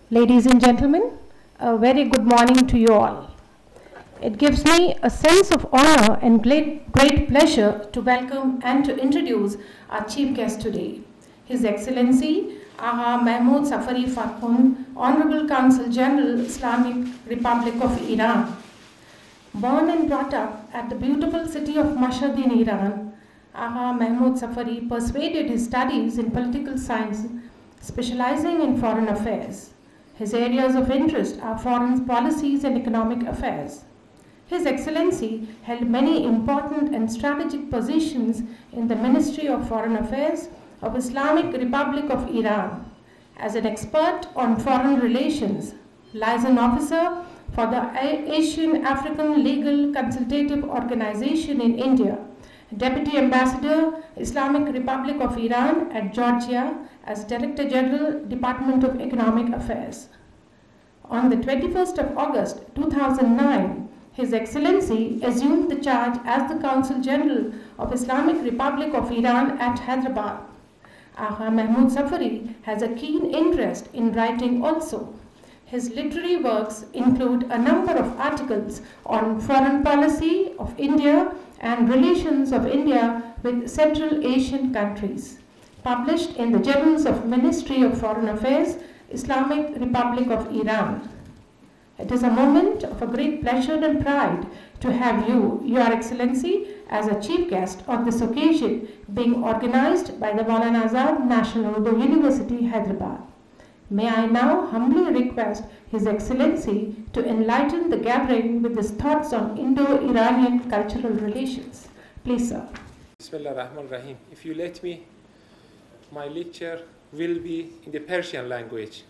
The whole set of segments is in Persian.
Ladies and gentlemen, a very good morning to you all. It gives me a sense of honor and great pleasure to welcome and to introduce our chief guest today, His Excellency Agha Mahmood Safari Farkhund, Honorable Consul General, Islamic Republic of Iran. Born and brought up at the beautiful city of Mashhad in Iran, Agha Mahmood Safari pursued his studies in political science, specializing in foreign affairs. His areas of interest are foreign policies and economic affairs. His Excellency held many important and strategic positions in the Ministry of Foreign Affairs of Islamic Republic of Iran, as an expert on foreign relations, liaison officer for the Asian African Legal Consultative Organization in India, Deputy Ambassador, Islamic Republic of Iran at Georgia as Director General, Department of Economic Affairs. On the 21st of August 2009, His Excellency assumed the charge as the Consul General of Islamic Republic of Iran at Hyderabad. Agha Mahmood Safari has a keen interest in writing also. His literary works include a number of articles on foreign policy of India and relations of India with Central Asian countries, published in the Journals of Ministry of Foreign Affairs, Islamic Republic of Iran. It is a moment of a great pleasure and pride to have you, Your Excellency, as a chief guest on this occasion being organized by the Maulana Azad National Urdu University, Hyderabad. May I now humbly request His Excellency to enlighten the gathering with his thoughts on Indo-Iranian cultural relations. Please, sir. Bismillah ar-Rahman ar-Rahim. If you let me, my lecture will be in the Persian language.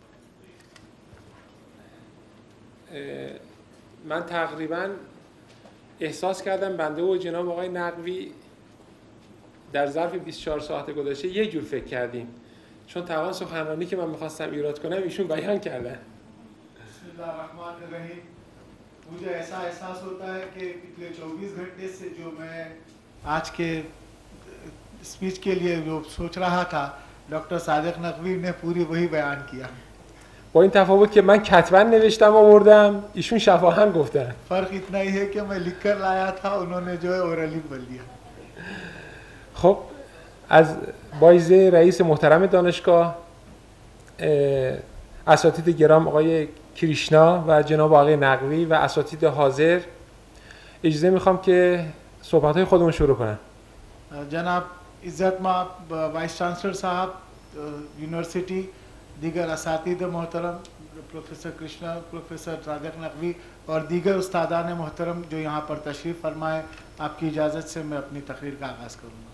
من تقریباً احساس کردم بنده و جناب آقای نقوی در ظرف 24 ساعت گذشته یک جور فکر کردیم، چون تقریباً سخنرانی که من می‌خواستم ایراد کنم ایشون بیان کردن. بسم الله الرحمن الرحیم. मुझे ऐसा एहसास होता है कि पिछले 24 घंटे से जो मैं आज के स्पीच के लिए जो सोच रहा था, डॉक्टर सादिक नकवी ने पूरी वही बयान किया. با این تفاوت که من کتباً نوشتم آوردم، ایشون شفاهن گفتن. فرق इतना ही है कि मैं लिखकर लाया था, उन्होंने जो है ओरली बोल दिया. خب از بایزه رئیس محترم دانشگاه، اساتید گرام آقای کریشنا و جناب آقای نقوی و اساتید حاضر اجازه میخوام که صحبت‌های خودمون شروع کنم. جناب عزت ما وایس چانسلر صاحب یونیورسیٹی، دیگر اساتید محترم प्रोफेसर कृष्णा, प्रोफेसर सादिक नकवी और दीगर उस्तादान मोहतरम जो यहाँ पर तशरीफ़ फरमाएं, आपकी इजाज़त से मैं अपनी तकरीर का आगाज़ करूँगा.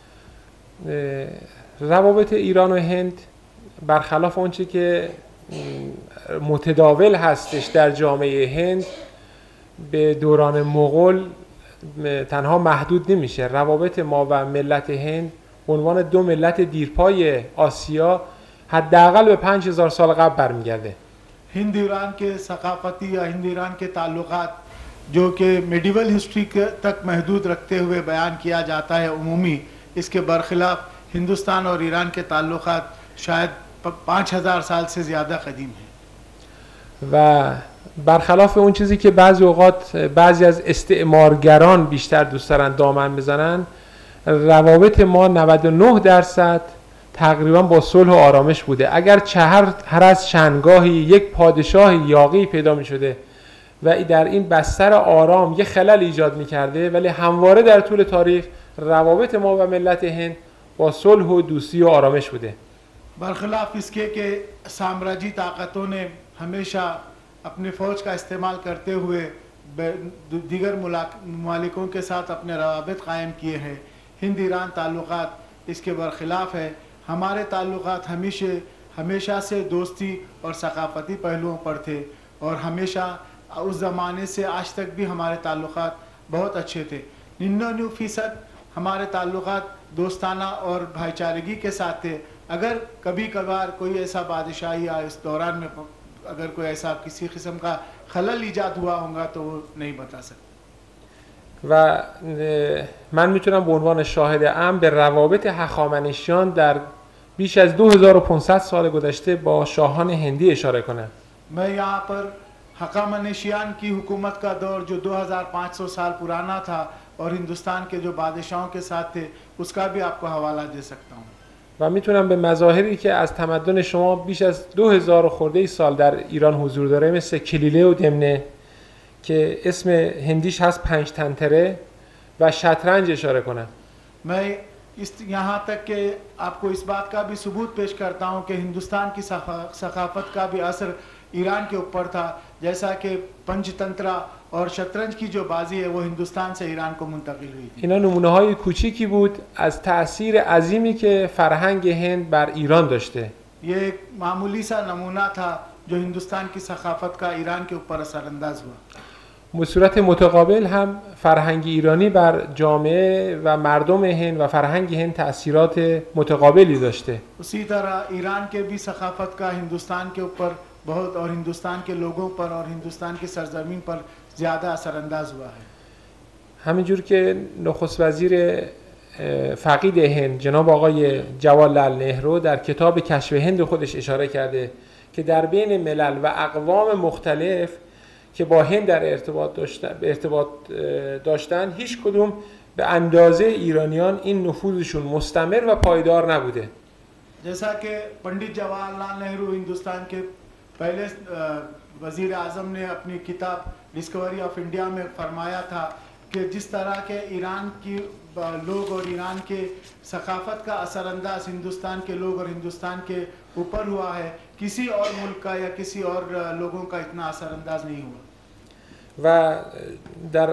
روابط ایران و هند برخلاف آنچه که متداول هستش در جامعه هند به دوران مغول تنها محدود نمیشه. روابط ما و ملت هند به عنوان دو ملت دیرپای آسیا حداقل به 5000 سال قبل برمیگرده. हिंद ईरान के सकाफती या हिंद ईरान के ताल्लुकात जो कि मेडिवल हिस्ट्री तक महदूद रखते हुए बयान किया जाता है उमूमी, इसके बरखिलाफ हिंदुस्तान और ईरान के ताल्लुकात शायद 5000 साल से ज़्यादा कदीम हैं. و برخلاف اون چیزی که بعضی اوقات بعضی از استعمارگران بیشتر دوست دارن دامن بزنن، روابط ما 99% تقریبا با صلح و آرامش بوده. اگر هر از چندگاهی یک پادشاه یاغی پیدا می شده و در این بستر آرام یه خلل ایجاد می کرده، ولی همواره در طول تاریخ روابط ما و ملت هند با صلح و دوستی و آرامش بوده. बरखिलाफ इसके कि साम्राज्यी ताकतों ने हमेशा अपने फ़ौज का इस्तेमाल करते हुए दीगर ममालिकों के साथ अपने रवाबित कायम किए हैं. हिंद ईरान ताल्लुकात इसके बरखिलाफ है. हमारे ताल्लुकात हमेशा से दोस्ती और सकाफती पहलुओं पर थे और हमेशा उस ज़माने से आज तक भी हमारे ताल्लुकात बहुत अच्छे थे. 99% हमारे ताल्लुकात दोस्ताना और भाईचारगी के साथ थे. अगर कभी कभार कोई ऐसा बादशाही या इस दौरान में अगर कोई ऐसा किसी किस्म का खलल ईजाद हुआ होगा तो वो नहीं बता सकते. و من میتونم به عنوان شاهد عام به روابط هخامنشیان در بیش از 2500 سال گذشته با شاهان هندی اشاره کنم. मैं यहाँ पर हकामनशियान की हुकूमत का दौर जो 2500 साल पुराना था और हिंदुस्तान के जो बादशाहों के साथ थे उसका भी आपको हवाला दे सकता हूँ. و میتونم به مظاهری که از تمدن شما بیش از 2000 خورده سال در ایران حضور داره مثل کلیله و دمنه که اسم هندیش هست 5 تنتره و شطرنج اشاره کنم. मैं यहाँ तक कि आपको इस बात का भी सबूत पेश करता हूँ कि हिंदुस्तान की सकाफत का भी असर ईरान के ऊपर था, जैसा कि पंचतंत्रा और शतरंज की जो बाजी है वो हिंदुस्तान से ईरान को मुंतकिल हुई थी. اینا نمونه‌های کوچیکی بود از تأثیر عظیمی که فرهنگ هند بر ایران داشته. ये एक मामूली सा नमूना था जो हिंदुस्तान की सकाफत का ईरान के ऊपर असरअंदाज हुआ. به صورت متقابل هم فرهنگ ایرانی بر جامعه و مردم هند و فرهنگ هند تأثیرات متقابلی داشته. उसी तरह ईरान के भी सकाफत का हिंदुस्तान के ऊपर बहुत और हिंदुस्तान के लोगों पर और हिंदुस्तान की सरजमीन पर ज़्यादा असरअंदाज हुआ है. همینجور که نخست وزیر فقید هند جناب آقای جواهرلال نهرو در کتاب کشف هند خودش اشاره کرده که در بین ملل و اقوام مختلف که با هند در ارتباط داشتن هیچ کدوم به اندازه ایرانیان این نفوذشون مستمر و پایدار نبوده. जैसा कि पंडित जवाहरलाल नेहरू हिंदुस्तान के पहले वजीर आज़म ने अपनी किताब डिस्कवरी ऑफ इंडिया में फरमाया था कि जिस तरह के ईरान की लोग और ईरान के सकाफत का असरअंदाज हिंदुस्तान के लोग और हिंदुस्तान के ऊपर हुआ है, किसी और मुल्क का या किसी और लोगों का इतना असरअंदाज नहीं हुआ. و در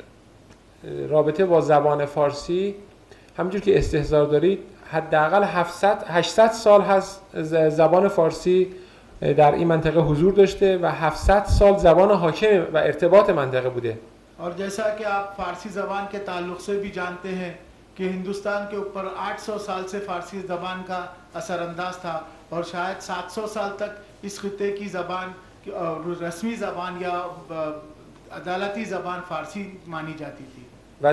رابطه با زبان فارسی همونجور که استحضار دارید حداقل 800 سال هست زبان فارسی در این منطقه حضور داشته و 700 سال زبان حاکم و ارتباط منطقه بوده. और जैसा कि आप फारसी ज़बान के ताल्लुक़ से भी जानते हैं कि हिंदुस्तान के ऊपर 800 साल से फारसी ज़बान का असरअंदाज था और शायद 700 साल तक इस खित्ते की ज़बान रस्मी ज़बान या अदालती ज़बान फारसी मानी जाती थी. و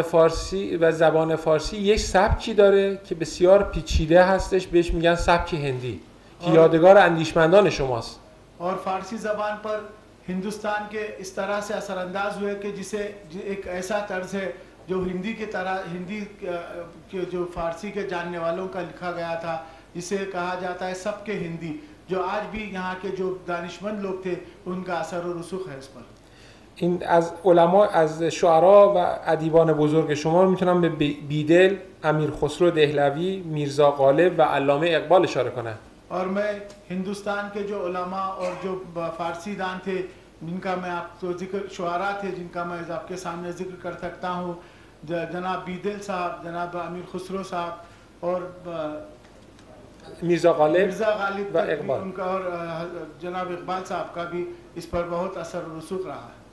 زبان فارسی یک سبکی داره که بسیار پیچیده هستش، بهش میگن سبک هندی که یادگار اندیشمندان شماست. और फारसी ज़बान पर हिंदुस्तान के इस तरह से असरअंदाज हुए कि जिसे एक ऐसा तर्ज है जो हिंदी की तरह हिंदी के जो फारसी के जानने वालों का लिखा गया था, जिसे कहा जाता है सबके हिंदी, जो आज भी यहाँ के जो दानिशमंद लोग थे उनका असर और रसूख है इस पर. این از علما، از شعرا و ادیبان بزرگ شما میتونم به بیدل، امیر خسرو دهلوی، میرزا غالب و علامه اقبال اشاره کنم. और मैं हिंदुस्तान के जो उलमा और जो फारसी दान थे जिनका मैं आपको जिक्र शुआरा थे जिनका मैं आपके सामने जिक्र कर सकता हूँ, जनाब बीदल साहब, जनाब अमीर खुसरो साहब और मिर्ज़ा गालिब و اقبال उनका और जनाब इकबाल साहब का भी इस पर बहुत असर और रसूख रहा है.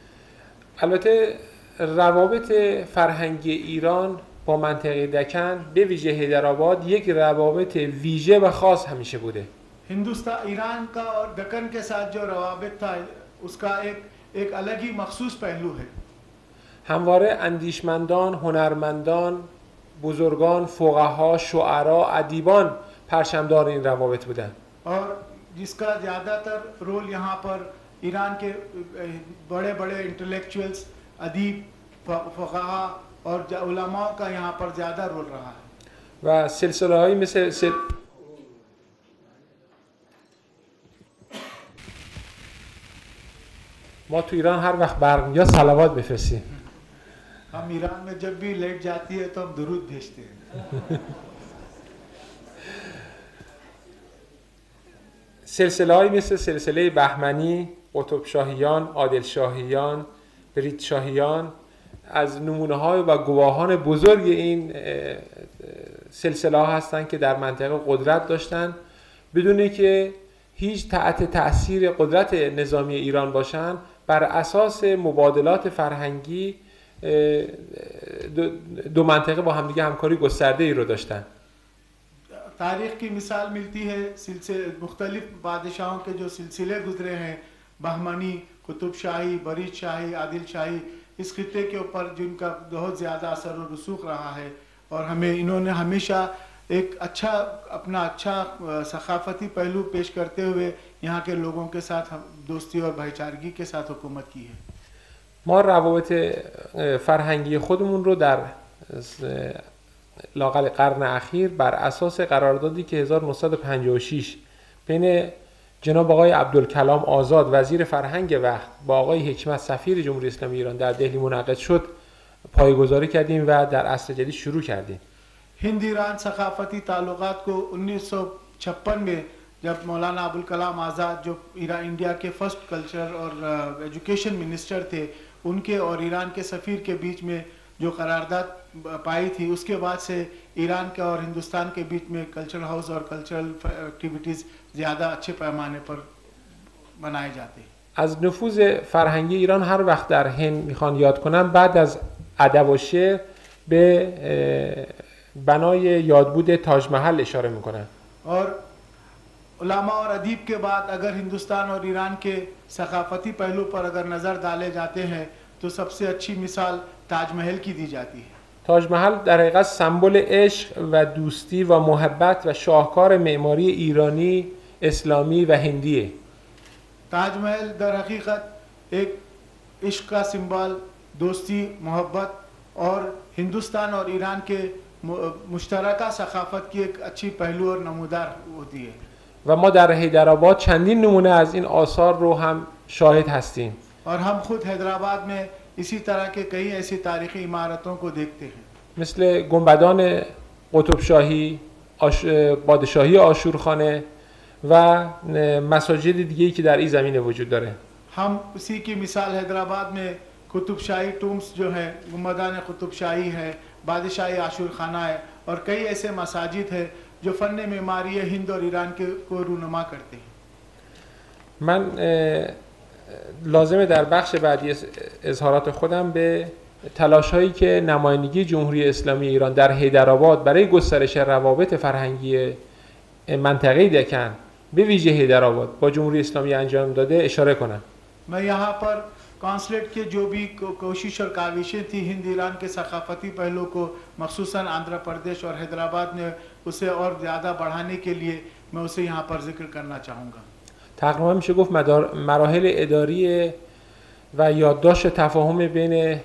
البته روابط فرهنگی ایران با منطقه دکن به ویژه حیدرآباد یک روابط ویژه و خاص همیشه بوده. हिंदुस्तान ईरान का और दक्कन के साथ जो रवाबित था उसका एक अलग ही मखसूस पहलू है. همواره اندیشمندان، هنرمندان، بزرگان، فقها، شعرا، ادیبان پرچمدار این روابط بودند. और जिसका ज़्यादातर रोल यहाँ पर ईरान के बड़े बड़े इंटेलेक्चुअल्स, अदीब, फक़हा और उलमाओं का यहाँ पर ज़्यादा रोल रहा है. و سلسله‌هایی مثل ما تو ایران هر وقت برق میاد صلوات بفرستیم. हम ईरान में जब भी लाइट जाती है तो हम दुरूद भेजते हैं. سلسله‌هایی مثل سلسله بهمنی، قطب شاهیان، عادل شاهیان، برید شاهیان از نمونه‌های و گواهان بزرگ این سلسله ها هستند که در منطقه قدرت داشتن بدون که هیچ تحت تأثیر قدرت نظامی ایران باشن، بر اساس مبادلات فرهنگی دو منطقه با همدیگه همکاری گسترده ای رو داشتن. तारीख़ की मिसाल मिलती है मुख्तलिफ बादशाहों के जो सिलसिले गुजरे हैं, बहमनी, कुतुब शाही, बरीद शाही, आदिल शाही, इस खित्ते के ऊपर जिनका बहुत ज़्यादा असर और रसूख रहा है और हमें इन्होंने हमेशा एक अच्छा अपना अच्छा सकाफती पहलू पेश करते हुए यहाँ के लोगों के साथ दोस्ती और भाईचारगी के साथ हुकूमत की है. ما روابط فرهنگی خودمون رو در لااقل قرن اخیر بر اساس قراردادی که 1956 بین جناب آقای عبدالکلام آزاد وزیر فرهنگ وقت با آقای حکمت سفیر جمهوری اسلامی ایران در دهلی منعقد شد پایه‌گذاری کردیم و در عصر جدید شروع کردیم. हिंद ईरान सकाफती ताल्लुकात को 1956 में जब मौलाना अबुल कलाम आज़ाद जो इंडिया के फर्स्ट कल्चर और एजुकेशन मिनिस्टर थे उनके और ईरान के सफ़ीर के बीच में जो करारदाद पाई थी उसके बाद से ईरान के और हिंदुस्तान के बीच में कल्चरल हाउस और कल्चरल एक्टिविटीज़ ज़्यादा अच्छे पैमाने पर बनाए जाते हैं. از نفوذ فرهنگی ایران هر وقت در هند میخوان یاد کنم بعد از ادب و شعر به بنای یادبود تاج محل اشاره میکنن. और उलामा और अदीब के बाद अगर हिंदुस्तान और ईरान के सकाफती पहलू पर अगर नज़र डाले जाते हैं तो सबसे अच्छी मिसाल ताजमहल की दी जाती है. تاج محل در حقیقت سمبل عشق و دوستی و محبت و شاهکار معماری ایرانی، اسلامی و هندیه. ताजमहल दर हकीकत एक इश्क का सिंबल, दोस्ती, मोहब्बत और हिंदुस्तान और ईरान के मुश्तरका सकाफत की एक अच्छी पहलू और नमूदार होती है. و ما در حیدرآباد چندین نمونه از این آثار رو هم شاهد هستیم. और हम खुद हैदराबाद में इसी तरह के कई ऐसी तारीखी इमारतों को देखते हैं. مثل گنبدان قطبشاهی، پادشاهی آشورخانه و مساجد دیگه‌ای که در این زمینه وجود داره. हम उसी की मिसाल हैदराबाद में कुतुबशाही टूम्स जो है, गुंबदान कुतुबशाही है, बादशाही आशूरखाना है और कई ऐसे मसाजिद है जो फ़न मेमारी हिंद और ईरान के को रूनुमा करते हैं. من لازمه در بخش بعدی اظهارات خودم به تلاش‌هایی که نمایندگی جمهوری اسلامی ایران در حیدرآباد برای گسترش روابط فرهنگی منطقه دکن به ویژه حیدرآباد با جمهوری اسلامی انجام داده اشاره کنم. मैं यहाँ पर कॉन्सुलेट के जो भी कोशिश और काविशें थी हिंद ईरान के सकाफती पहलू को मखसूसन आंध्र प्रदेश और हैदराबाद में उसे और ज़्यादा बढ़ाने के लिए मैं उसे यहाँ पर जिक्र करना चाहूँगा. تقریبا میشه گفت مراحل اداری و یادداشت تفاهم بین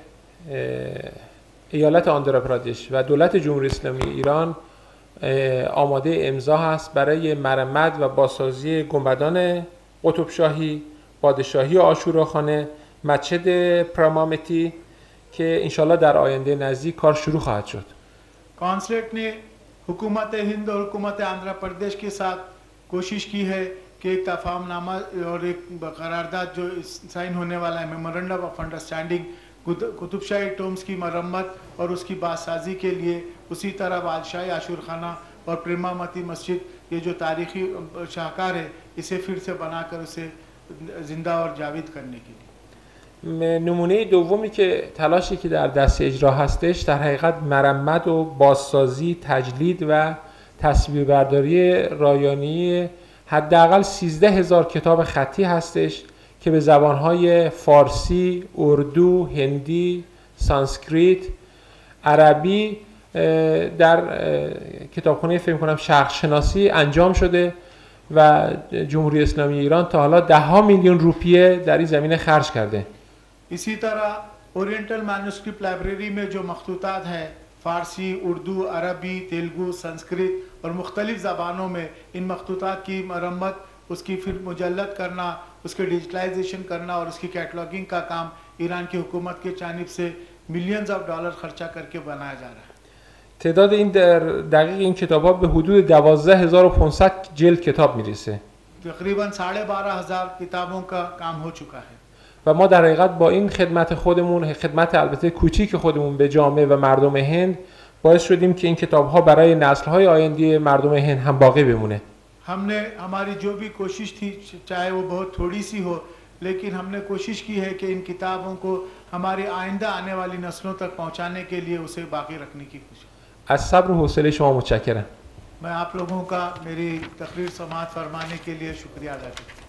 ایالت آندھرا پردیش و دولت جمهوری اسلامی ایران آماده امضا هست برای مرمت و بازسازی گنبدان قطبشاهی، پادشاهی آشوراخانه، مسجد پرامامتی که انشالله در آینده نزدیک کار شروع خواهد شد. कॉन्सुलेट ने हुकूमत हिंद और हुकूमत आंध्र प्रदेश के साथ कोशिश की है कि एक तफाहमनामा और एक करारदाद जो साइन होने वाला है, memorandum of understanding Qutb Shahi tombs की मरम्मत और उसकी बादसाजी के लिए, उसी तरह बादशाही आशूरखाना और प्रेमामती मस्जिद ये जो तारीखी शाहकार है इसे फिर से बनाकर उसे जिंदा और जाविद करने के लिए. نمونه دومی که تلاشی که در دست اجرا هستش در حقیقت مرمت و بازسازی، تجدید و تصویربرداری رایانه‌ای حداقل 13,000 کتاب خطی هستش که به زبان‌های فارسی، اردو، هندی، سانسکریت، عربی در کتابخانه فکر کنم شرق شناسی انجام شده و جمهوری اسلامی ایران تا حالا 10 میلیون روپیه در این زمینه خرج کرده. इसी तरह ओरिएंटल मैन्युस्क्रिप्ट लाइब्रेरी में जो मखतूतात हैं फ़ारसी, उर्दू, अरबी, तेलुगु, संस्कृत और मुख्तलिफ़ ज़बानों में इन मखतूतात की मरम्मत, उसकी फिर मुजल्लद करना, उसके डिजिटलाइजेशन करना और उसकी कैटलॉगिंग का काम ईरान की हुकूमत के जानिब से मिलियंस ऑफ डॉलर खर्चा करके बनाया जा रहा है. تعداد این دقیق این کتاب‌ها به حدود 12,500 جلد کتاب میرسه. तकरीबन 12,500 किताबों का काम हो चुका है. و ما در حقیقت با این خدمت خودمون، خدمت البته کوچیک خودمون به جامعه و مردم هند باعث شدیم که این کتاب‌ها برای نسل‌های آینده مردم هند هم باقی بمونه. हमने हमारी जो भी कोशिश थी चाहे वो बहुत थोड़ी सी हो लेकिन हमने कोशिश की है कि इन किताबों को हमारी आइंदा आने वाली नस्लों तक पहुंचाने के लिए उसे बाकी रखने की कोशिश. از صبر و حوصله شما متشکرم. मैं आप लोगों का मेरी तकरीर समाअत फरमाने के लिए शुक्रिया अदा करता हूं.